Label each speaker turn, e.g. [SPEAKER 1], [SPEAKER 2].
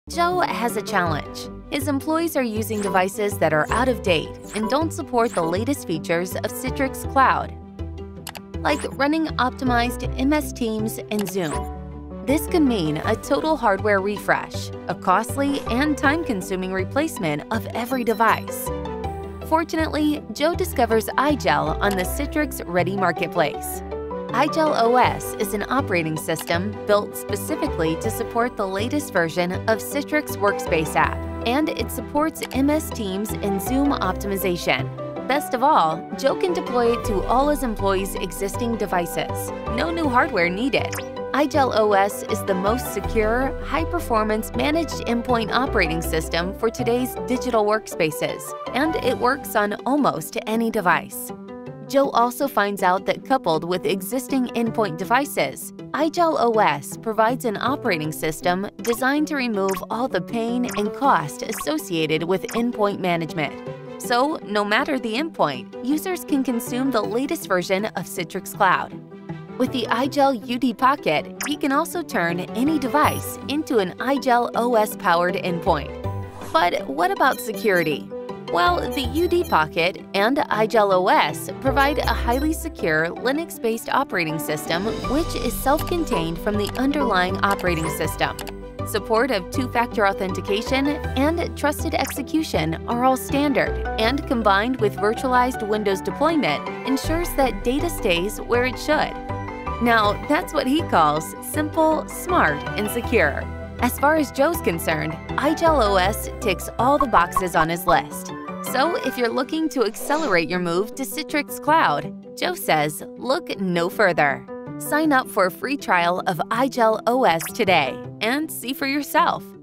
[SPEAKER 1] Joe has a challenge. His employees are using devices that are out of date and don't support the latest features of Citrix Cloud, like running optimized MS Teams and Zoom. This could mean a total hardware refresh, a costly and time-consuming replacement of every device. Fortunately, Joe discovers IGEL on the Citrix Ready Marketplace. IGEL OS is an operating system built specifically to support the latest version of Citrix Workspace app, and it supports MS Teams and Zoom optimization. Best of all, Joe can deploy it to all his employees' existing devices. No new hardware needed. IGEL OS is the most secure, high-performance managed endpoint operating system for today's digital workspaces, and it works on almost any device. Joe also finds out that coupled with existing endpoint devices, IGEL OS provides an operating system designed to remove all the pain and cost associated with endpoint management. So, no matter the endpoint, users can consume the latest version of Citrix Cloud. With the IGEL UD Pocket, he can also turn any device into an IGEL OS-powered endpoint. But what about security? Well, the UD Pocket and IGEL OS provide a highly secure Linux-based operating system which is self-contained from the underlying operating system. Support of two-factor authentication and trusted execution are all standard, and combined with virtualized Windows deployment ensures that data stays where it should. Now, that's what he calls simple, smart, and secure. As far as Joe's concerned, IGEL OS ticks all the boxes on his list. So if you're looking to accelerate your move to Citrix Cloud, Joe says look no further. Sign up for a free trial of IGEL OS today and see for yourself.